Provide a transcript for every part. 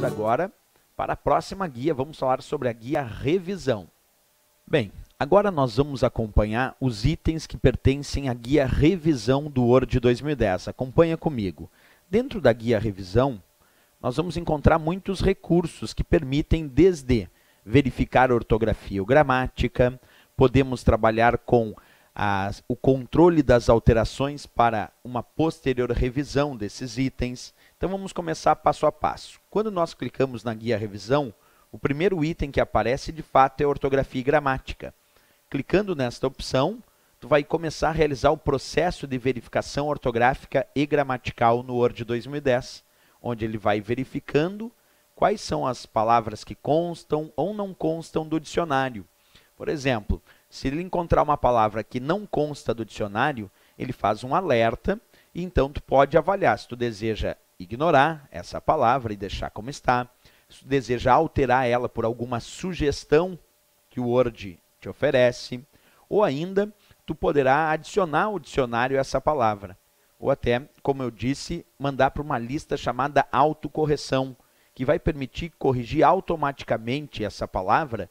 agora para a próxima guia. Vamos falar sobre a guia revisão. Bem, agora nós vamos acompanhar os itens que pertencem à guia revisão do Word 2010. Acompanha comigo. Dentro da guia revisão, nós vamos encontrar muitos recursos que permitem desde verificar ortografia ou gramática, podemos trabalhar com o controle das alterações para uma posterior revisão desses itens. Então vamos começar passo a passo. Quando nós clicamos na guia revisão, o primeiro item que aparece de fato é ortografia e gramática. Clicando nesta opção, tu vai começar a realizar o processo de verificação ortográfica e gramatical no Word 2010, onde ele vai verificando quais são as palavras que constam ou não constam do dicionário. Por exemplo, se ele encontrar uma palavra que não consta do dicionário, ele faz um alerta e então tu pode avaliar se tu deseja ignorar essa palavra e deixar como está, se tu deseja alterar ela por alguma sugestão que o Word te oferece, ou ainda tu poderá adicionar ao dicionário essa palavra, ou até, como eu disse, mandar para uma lista chamada autocorreção, que vai permitir corrigir automaticamente essa palavra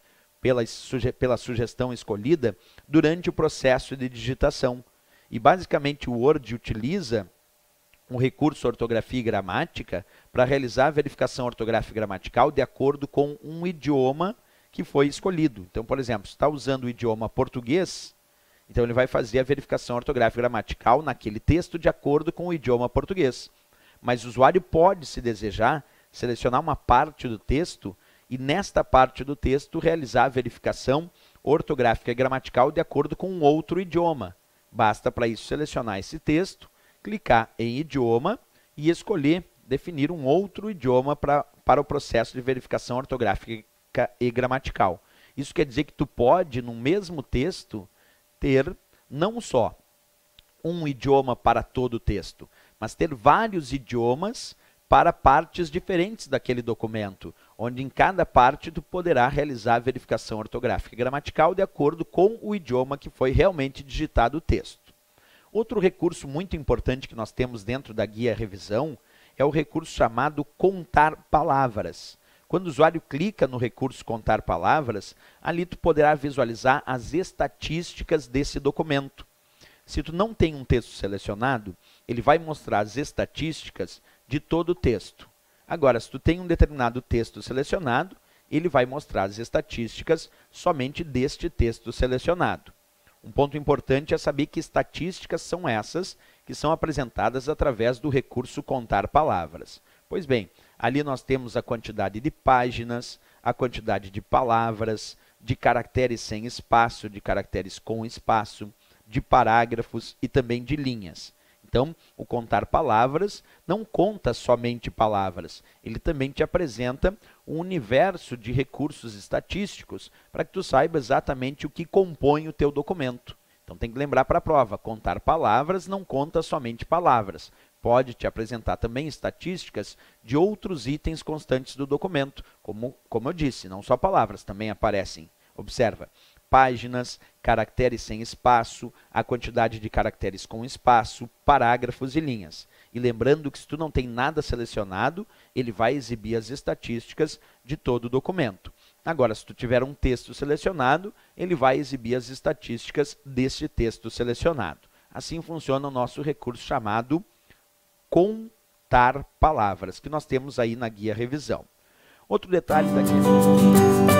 pela sugestão escolhida durante o processo de digitação. E basicamente o Word utiliza um recurso ortografia e gramática para realizar a verificação ortográfica e gramatical de acordo com um idioma que foi escolhido. Então, por exemplo, se está usando o idioma português, então ele vai fazer a verificação ortográfica e gramatical naquele texto de acordo com o idioma português. Mas o usuário pode, se desejar, selecionar uma parte do texto e nesta parte do texto realizar a verificação ortográfica e gramatical de acordo com um outro idioma. Basta para isso selecionar esse texto, clicar em idioma e escolher definir um outro idioma para o processo de verificação ortográfica e gramatical. Isso quer dizer que tu pode, no mesmo texto, ter não só um idioma para todo o texto, mas ter vários idiomas para partes diferentes daquele documento, onde em cada parte tu poderá realizar a verificação ortográfica e gramatical de acordo com o idioma que foi realmente digitado o texto. Outro recurso muito importante que nós temos dentro da guia revisão é o recurso chamado contar palavras. Quando o usuário clica no recurso contar palavras, ali tu poderá visualizar as estatísticas desse documento. Se tu não tem um texto selecionado, ele vai mostrar as estatísticas de todo o texto. Agora, se tu tem um determinado texto selecionado, ele vai mostrar as estatísticas somente deste texto selecionado. Um ponto importante é saber que estatísticas são essas que são apresentadas através do recurso contar palavras. Pois bem, ali nós temos a quantidade de páginas, a quantidade de palavras, de caracteres sem espaço, de caracteres com espaço, de parágrafos e também de linhas. Então, o contar palavras não conta somente palavras, ele também te apresenta um universo de recursos estatísticos para que tu saiba exatamente o que compõe o teu documento. Então, tem que lembrar para a prova, contar palavras não conta somente palavras. Pode te apresentar também estatísticas de outros itens constantes do documento, como eu disse, não só palavras, também aparecem. Observa, páginas, caracteres sem espaço, a quantidade de caracteres com espaço, parágrafos e linhas. E lembrando que se tu não tem nada selecionado, ele vai exibir as estatísticas de todo o documento. Agora, se tu tiver um texto selecionado, ele vai exibir as estatísticas deste texto selecionado. Assim funciona o nosso recurso chamado contar palavras, que nós temos aí na guia revisão. Outro detalhe da guia